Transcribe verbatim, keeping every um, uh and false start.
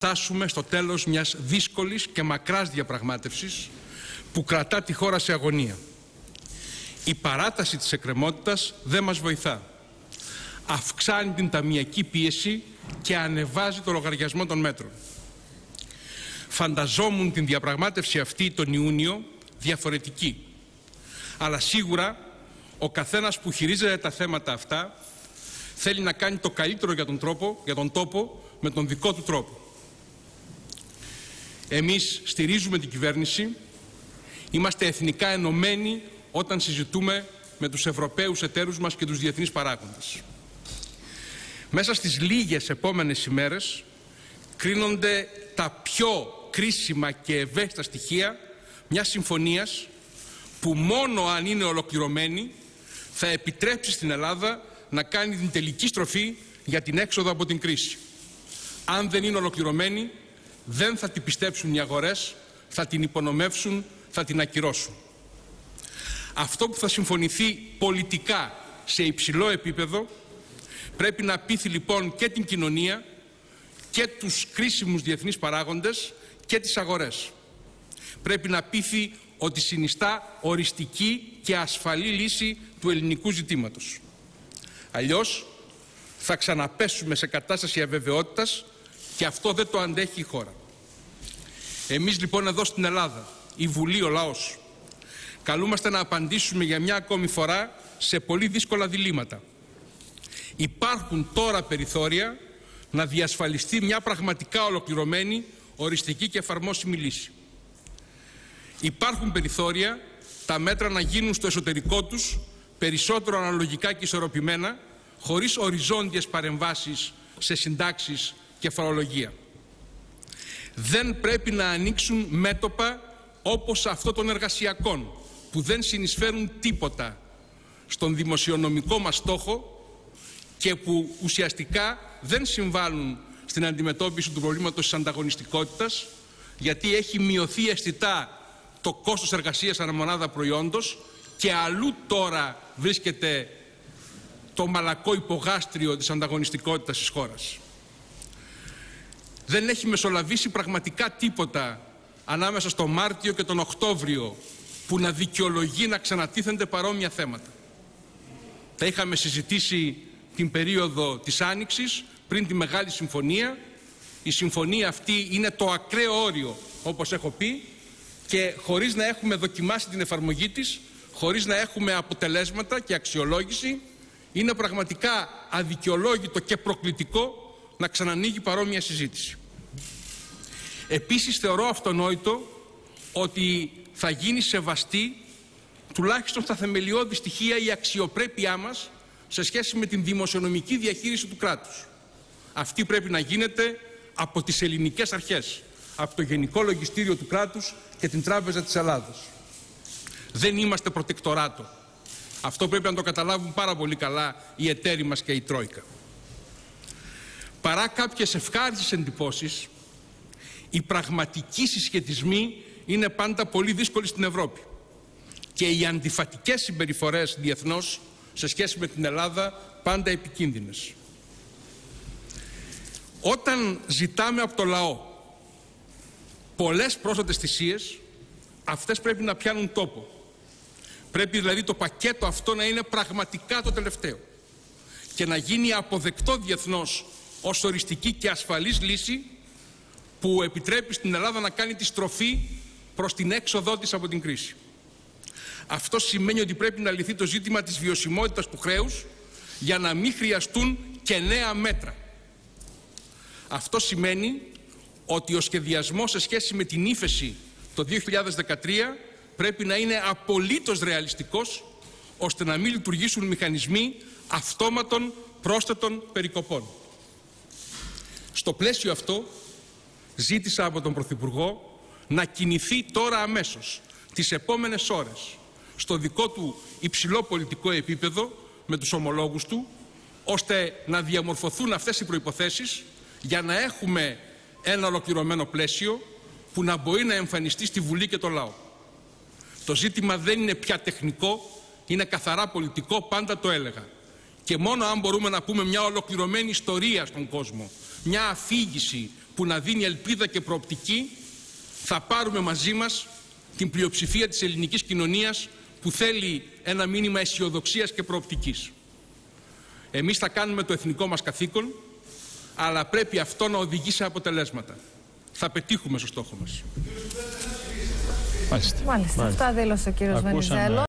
φτάσουμε στο τέλος μιας δύσκολης και μακράς διαπραγμάτευσης που κρατά τη χώρα σε αγωνία. Η παράταση της εκκρεμότητας δεν μας βοηθά. Αυξάνει την ταμειακή πίεση και ανεβάζει το λογαριασμό των μέτρων. Φανταζόμουν την διαπραγμάτευση αυτή τον Ιούνιο διαφορετική. Αλλά σίγουρα ο καθένας που χειρίζεται τα θέματα αυτά θέλει να κάνει το καλύτερο για τον, τρόπο, για τον τόπο με τον δικό του τρόπο. Εμείς στηρίζουμε την κυβέρνηση, είμαστε εθνικά ενωμένοι όταν συζητούμε με τους Ευρωπαίους εταίρους μας και τους διεθνείς παράγοντες. Μέσα στις λίγες επόμενες ημέρες κρίνονται τα πιο κρίσιμα και ευαίσθητα στοιχεία μιας συμφωνίας που μόνο αν είναι ολοκληρωμένη θα επιτρέψει στην Ελλάδα να κάνει την τελική στροφή για την έξοδο από την κρίση. Αν δεν είναι ολοκληρωμένη, δεν θα την πιστέψουν οι αγορές, θα την υπονομεύσουν, θα την ακυρώσουν. Αυτό που θα συμφωνηθεί πολιτικά σε υψηλό επίπεδο πρέπει να πείθει λοιπόν και την κοινωνία και τους κρίσιμους διεθνείς παράγοντες και τις αγορές. Πρέπει να πείθει ότι συνιστά οριστική και ασφαλή λύση του ελληνικού ζητήματος. Αλλιώς θα ξαναπέσουμε σε κατάσταση αβεβαιότητας και αυτό δεν το αντέχει η χώρα. Εμείς λοιπόν εδώ στην Ελλάδα, η Βουλή, ο λαός, καλούμαστε να απαντήσουμε για μια ακόμη φορά σε πολύ δύσκολα διλήμματα. Υπάρχουν τώρα περιθώρια να διασφαλιστεί μια πραγματικά ολοκληρωμένη, οριστική και εφαρμόσιμη λύση. Υπάρχουν περιθώρια τα μέτρα να γίνουν στο εσωτερικό τους περισσότερο αναλογικά και ισορροπημένα, χωρίς οριζόντιες παρεμβάσεις σε συντάξεις και φορολογία. Δεν πρέπει να ανοίξουν μέτωπα όπως αυτό των εργασιακών, που δεν συνεισφέρουν τίποτα στον δημοσιονομικό μας στόχο και που ουσιαστικά δεν συμβάλλουν στην αντιμετώπιση του προβλήματος της ανταγωνιστικότητας, γιατί έχει μειωθεί αισθητά το κόστος εργασίας ανά μονάδα προϊόντος και αλλού τώρα βρίσκεται το μαλακό υπογάστριο της ανταγωνιστικότητας της χώρας. Δεν έχει μεσολαβήσει πραγματικά τίποτα ανάμεσα στο Μάρτιο και τον Οκτώβριο που να δικαιολογεί να ξανατίθενται παρόμοια θέματα. Τα είχαμε συζητήσει την περίοδο της Άνοιξης, πριν τη Μεγάλη Συμφωνία. Η συμφωνία αυτή είναι το ακραίο όριο, όπως έχω πει, και χωρίς να έχουμε δοκιμάσει την εφαρμογή της, χωρίς να έχουμε αποτελέσματα και αξιολόγηση, είναι πραγματικά αδικαιολόγητο και προκλητικό να ξανανοίγει παρόμοια συζήτηση. Επίσης θεωρώ αυτονόητο ότι θα γίνει σεβαστή τουλάχιστον στα θεμελιώδη στοιχεία η αξιοπρέπειά μας σε σχέση με την δημοσιονομική διαχείριση του κράτους. Αυτή πρέπει να γίνεται από τις ελληνικές αρχές, από το Γενικό Λογιστήριο του κράτους και την Τράπεζα της Ελλάδος. Δεν είμαστε προτεκτοράτο. Αυτό πρέπει να το καταλάβουν πάρα πολύ καλά οι εταίροι μας και η Τρόικα. Παρά κάποιες ευχάριστες εντυπώσεις, οι πραγματικοί συσχετισμοί είναι πάντα πολύ δύσκολοι στην Ευρώπη και οι αντιφατικές συμπεριφορές διεθνώς σε σχέση με την Ελλάδα πάντα επικίνδυνες. Όταν ζητάμε από το λαό πολλές πρόσθετες θυσίες, αυτές πρέπει να πιάνουν τόπο. Πρέπει δηλαδή το πακέτο αυτό να είναι πραγματικά το τελευταίο και να γίνει αποδεκτό διεθνώς ως οριστική και ασφαλής λύση που επιτρέπει στην Ελλάδα να κάνει τη στροφή προς την έξοδό της από την κρίση. Αυτό σημαίνει ότι πρέπει να λυθεί το ζήτημα της βιωσιμότητας του χρέους για να μην χρειαστούν και νέα μέτρα. Αυτό σημαίνει ότι ο σχεδιασμός σε σχέση με την ύφεση το δύο χιλιάδες δεκατρία πρέπει να είναι απολύτως ρεαλιστικός, ώστε να μην λειτουργήσουν μηχανισμοί αυτόματων πρόσθετων περικοπών. Στο πλαίσιο αυτό ζήτησα από τον Πρωθυπουργό να κινηθεί τώρα αμέσως, τις επόμενες ώρες, στο δικό του υψηλό πολιτικό επίπεδο με τους ομολόγους του, ώστε να διαμορφωθούν αυτές οι προϋποθέσεις για να έχουμε ένα ολοκληρωμένο πλαίσιο που να μπορεί να εμφανιστεί στη Βουλή και το λαό. Το ζήτημα δεν είναι πια τεχνικό, είναι καθαρά πολιτικό, πάντα το έλεγα. Και μόνο αν μπορούμε να πούμε μια ολοκληρωμένη ιστορία στον κόσμο, μια αφήγηση που να δίνει ελπίδα και προοπτική, θα πάρουμε μαζί μας την πλειοψηφία της ελληνικής κοινωνίας που θέλει ένα μήνυμα αισιοδοξίας και προοπτικής. Εμείς θα κάνουμε το εθνικό μας καθήκον, αλλά πρέπει αυτό να οδηγεί σε αποτελέσματα. Θα πετύχουμε στο στόχο μας. Μάλιστα. Μάλιστα. Αυτά δήλωσε ο κύριος Βενιζέλος.